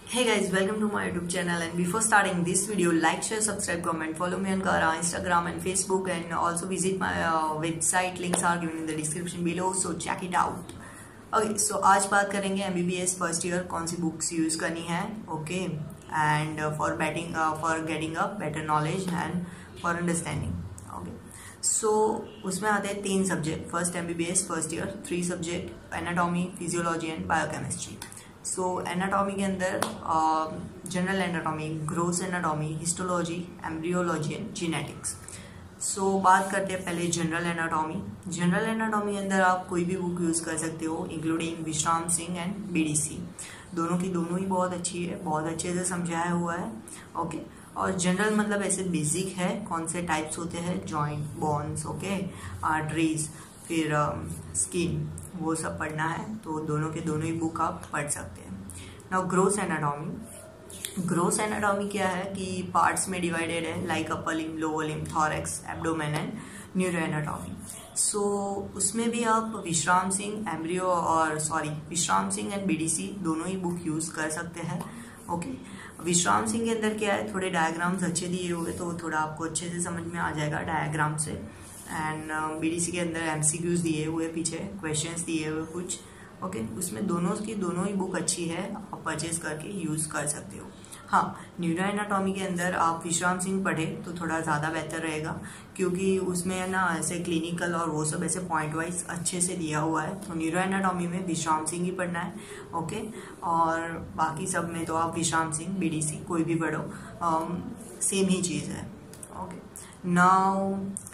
Hey guys, welcome to my YouTube channel, and before starting this video, like, share, subscribe, comment, follow me on Instagram and Facebook, and also visit my website. Links are given in the description below, so check it out. Okay, so आज बात करेंगे MBBS first year कौन सी books use करनी है. Okay, and for getting a better knowledge and for understanding. Okay, so उसमें आते हैं 3 subject. First MBBS first year 3 subject: anatomy, physiology and biochemistry. So anatomy के अंदर general anatomy, gross anatomy, histology, embryology and genetics. So बात करते हैं पहले general anatomy. General anatomy के अंदर आप कोई भी बुक यूज़ कर सकते हो, इंक्लूडिंग विश्राम सिंह एंड BDC. दोनों की दोनों ही बहुत अच्छी है, बहुत अच्छे से समझाया हुआ है. ओके, और जनरल मतलब ऐसे बेसिक है, कौन से टाइप्स होते हैं, जॉइंट, बोन्स, ओके, आर्टरीज, फिर स्किन, वो सब पढ़ना है. तो दोनों के दोनों ही बुक आप पढ़ सकते हैं. Now gross anatomy. Gross anatomy क्या है कि पार्ट्स में डिवाइडेड है, like upper limb, lower limb, thorax, abdomen and neuro anatomy. So उसमें भी आप विश्राम सिंह विश्राम सिंह एंड BDC दोनों ही बुक यूज कर सकते हैं. ओके, विश्राम सिंह के अंदर क्या है, थोड़े डायग्राम्स अच्छे दिए हुए, तो थोड़ा आपको अच्छे से समझ में आ जाएगा डायग्राम से. एंड BDC के अंदर MCQs दिए हुए, पीछे क्वेश्चंस दिए हुए कुछ. ओके, उसमें दोनों ही बुक अच्छी है, आप परचेज करके यूज कर सकते हो. हाँ, न्यूरो एनाटॉमी के अंदर आप विश्राम सिंह पढ़े तो थोड़ा ज़्यादा बेहतर रहेगा, क्योंकि उसमें ना ऐसे क्लिनिकल और वो सब ऐसे पॉइंट वाइज अच्छे से दिया हुआ है. तो न्यूरो एनाटॉमी में विश्राम सिंह ही पढ़ना है. ओके, और बाकी सब में तो आप विश्राम सिंह, BDC कोई भी पढ़ो, सेम ही चीज़ है. Okay, now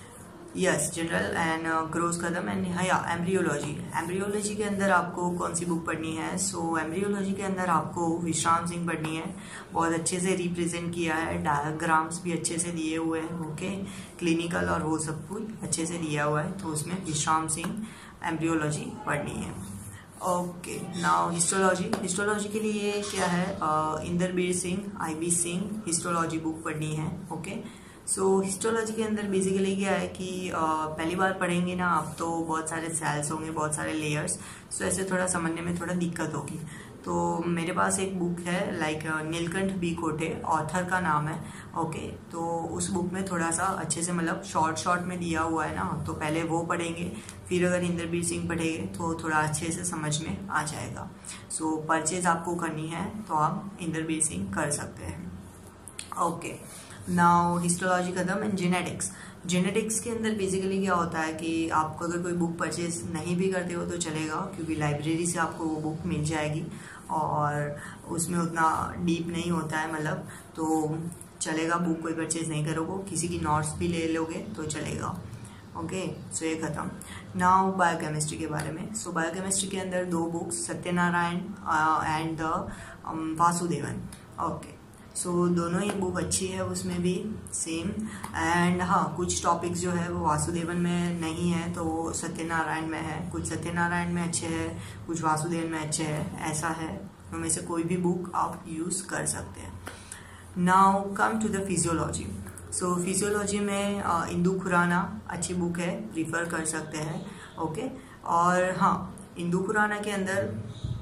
yes, general and gross खत्म. एंड या एम्ब्रियोलॉजी. एम्ब्रियोलॉजी के अंदर आपको कौन सी बुक पढ़नी है? सो एम्ब्रियोलॉजी के अंदर आपको विश्राम सिंह पढ़नी है. बहुत अच्छे से रिप्रेजेंट किया है, डायग्राम्स भी अच्छे से दिए हुए हैं. ओके, क्लिनिकल और वो सब कुछ अच्छे से दिया हुआ है, तो उसमें विश्राम सिंह एम्ब्रियोलॉजी पढ़नी है. Okay, now histology. हिस्टोलॉजी के लिए क्या है, Inderbir Singh, IB Singh histology book पढ़नी है. ओके, सो हिस्टोलॉजी के अंदर बेसिकली क्या है कि पहली बार पढ़ेंगे ना आप, तो बहुत सारे सेल्स होंगे, बहुत सारे लेयर्स, सो ऐसे थोड़ा समझने में थोड़ा दिक्कत होगी. तो मेरे पास एक बुक है, like Neelkanth B Kote, author का नाम है. ओके, तो उस बुक में थोड़ा सा अच्छे से मतलब शॉर्ट में दिया हुआ है ना, तो पहले वो पढ़ेंगे, फिर अगर इंदरबीर सिंह पढ़ेंगे तो थोड़ा अच्छे से समझ में आ जाएगा. सो परचेज आपको करनी है तो आप इंदरबीर सिंह कर सकते हैं. ओके, नाउ हिस्टोलॉजी खत्म. And genetics. जेनेटिक्स के अंदर बेसिकली क्या होता है कि आपको अगर कोई बुक परचेज नहीं भी करते हो तो चलेगा, क्योंकि लाइब्रेरी से आपको वो बुक मिल जाएगी और उसमें उतना डीप नहीं होता है, मतलब तो चलेगा. बुक कोई परचेज नहीं करोगे, किसी की नोट्स भी ले लोगे तो चलेगा. ओके, सो ये खत्म. नाउ बायोकेमिस्ट्री के बारे में. सो बायोकेमिस्ट्री के अंदर 2 books, Satyanarayan and the Vasudevan. Okay, so दोनों ही बुक अच्छी है, उसमें भी सेम. एंड हाँ, कुछ टॉपिक्स जो है वो वासुदेवन में नहीं है, तो वो सत्यनारायण में है. कुछ सत्यनारायण में अच्छे हैं, कुछ वासुदेवन में अच्छे हैं, ऐसा है. उनमें से कोई भी बुक आप यूज कर सकते हैं. Now come to the physiology. So physiology में इंदु खुराना अच्छी बुक है, प्रीफर कर सकते हैं. ओके, और हाँ, इंदु खुराना के अंदर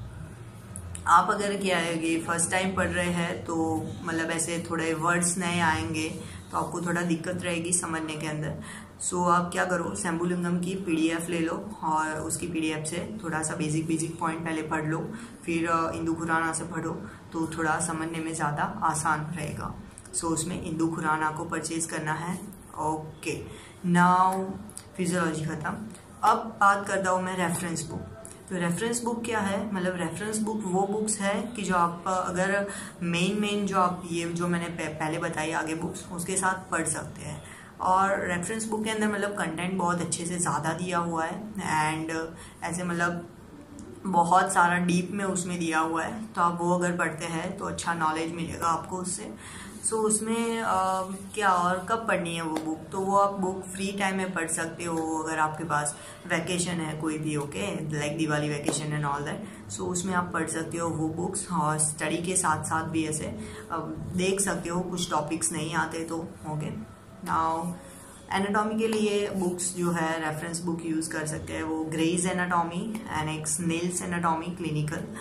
आप अगर क्या है फर्स्ट टाइम पढ़ रहे हैं तो मतलब ऐसे थोड़े वर्ड्स नए आएंगे, तो आपको थोड़ा दिक्कत रहेगी समझने के अंदर. सो आप क्या करो, सेम्बुलिंगम की PDF ले लो और उसकी PDF से थोड़ा सा बेसिक पॉइंट पहले पढ़ लो, फिर इंदु खुराना से पढ़ो, तो थोड़ा समझने में ज़्यादा आसान रहेगा. सो उसमें इंदु खुराना को परचेज करना है. ओके, नाउ फिजियोलॉजी खत्म. अब बात करता हूँ मैं रेफरेंस बुक. तो रेफरेंस बुक क्या है, मतलब रेफरेंस बुक वो बुक्स है कि जो आप अगर मेन जो आप ये जो मैंने पहले बताई आगे बुक्स, उसके साथ पढ़ सकते हैं. और रेफरेंस बुक के अंदर मतलब कंटेंट बहुत अच्छे से ज़्यादा दिया हुआ है, एंड ऐसे मतलब बहुत सारा डीप में उसमें दिया हुआ है, तो आप वो अगर पढ़ते हैं तो अच्छा नॉलेज मिलेगा आपको उससे. सो उसमें क्या और कब पढ़नी है वो बुक, तो वो आप बुक फ्री टाइम में पढ़ सकते हो, अगर आपके पास वैकेशन है कोई भी. Okay, like Diwali vacation and all that. So उसमें आप पढ़ सकते हो वो बुक्स, और स्टडी के साथ साथ भी ऐसे देख सकते हो, कुछ टॉपिक्स नहीं आते तो. ओके, नाउ एनाटॉमी के लिए बुक्स जो है रेफरेंस बुक यूज कर सकते हैं, वो ग्रेज एनाटॉमी, एनेक्स नील्स एनाटॉमी क्लिनिकल,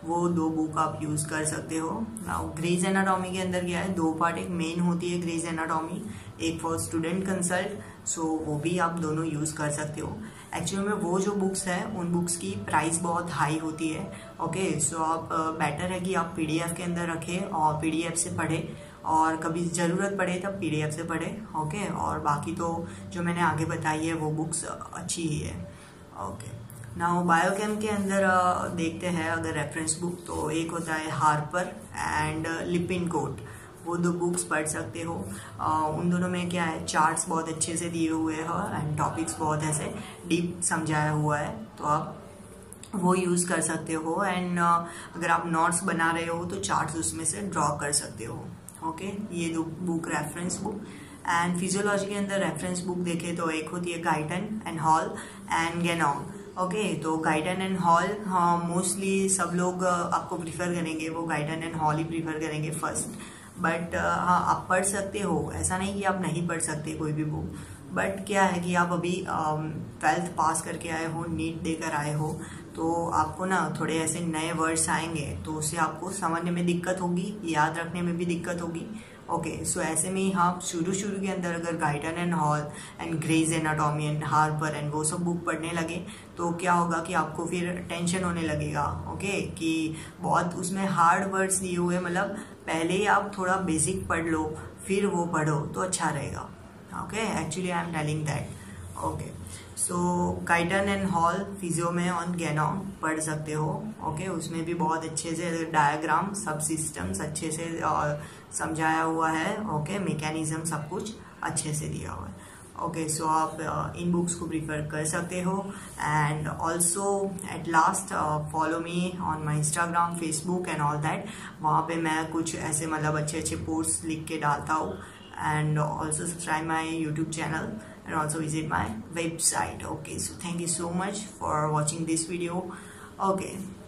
वो 2 बुक आप यूज़ कर सकते हो। नाउ ग्रेज एनाटॉमी के अंदर क्या है, 2 पार्ट, एक मेन होती है ग्रेज एनाटॉमी, एक फॉर स्टूडेंट कंसल्ट, सो वो भी आप दोनों यूज़ कर सकते हो। एक्चुअली में वो जो बुक्स है उन बुक्स की प्राइस बहुत हाई होती है। ओके, सो आप बेटर है कि आप पीडीएफ के अंदर रखें और पीडीएफ से पढ़ें, और कभी ज़रूरत पड़े तब पीडीएफ से पढ़ें। ओके, और बाकी तो जो मैंने आगे बताई है वो बुक्स अच्छी ही है। ओके, नाउ बायोकेम के अंदर देखते हैं अगर रेफरेंस बुक, तो एक होता है हार्पर एंड लिपिन कोट, वो 2 बुक्स पढ़ सकते हो। उन दोनों में क्या है, चार्ट्स बहुत अच्छे से दिए हुए हैं एंड टॉपिक्स बहुत ऐसे डीप समझाया हुआ है, तो आप वो यूज़ कर सकते हो। एंड अगर आप नोट्स बना रहे हो तो चार्ट्स उसमें से ड्रॉ कर सकते हो। ओके, ये 2 book reference book. And physiology के अंदर रेफरेंस बुक देखें तो एक होती है Guyton and Hall and Ganong. Okay, तो गाइटन एंड हॉल, हाँ मोस्टली सब लोग आपको प्रीफर करेंगे, वो गाइटन एंड हॉल ही प्रीफर करेंगे फर्स्ट। बट हाँ, आप पढ़ सकते हो, ऐसा नहीं कि आप नहीं पढ़ सकते कोई भी बुक। बट क्या है कि आप अभी 12th पास करके आए हो, नीट देकर आए हो, तो आपको ना थोड़े ऐसे नए वर्ड्स आएंगे, तो उससे आपको समझने में दिक्कत होगी, याद रखने में भी दिक्कत होगी। ओके, सो ऐसे में ही हाँ शुरू के अंदर अगर Guyton and Hall and Gray's anatomy and Harper and वो सब बुक पढ़ने लगे, तो क्या होगा कि आपको फिर टेंशन होने लगेगा। ओके, कि बहुत उसमें हार्ड वर्ड्स दिए हुए, मतलब पहले ही आप थोड़ा बेसिक पढ़ लो फिर वो पढ़ो तो अच्छा रहेगा। Okay, actually I am telling that. Okay, so Guyton and Hall physio में ऑन गैनोंग पढ़ सकते हो। ओके, उसमें भी बहुत अच्छे से डायग्राम, सब सिस्टम्स अच्छे से समझाया हुआ है। ओके, मैकेनिज्म सब कुछ अच्छे से दिया हुआ है। ओके, सो आप इन बुक्स को प्रीफर कर सकते हो। And also at last follow me on my Instagram, Facebook and all that. वहाँ पे मैं कुछ ऐसे मतलब अच्छे पोस्ट लिख के डालता हूँ। And also subscribe my YouTube channel and also visit my website. Okay, so thank you so much for watching this video. Okay.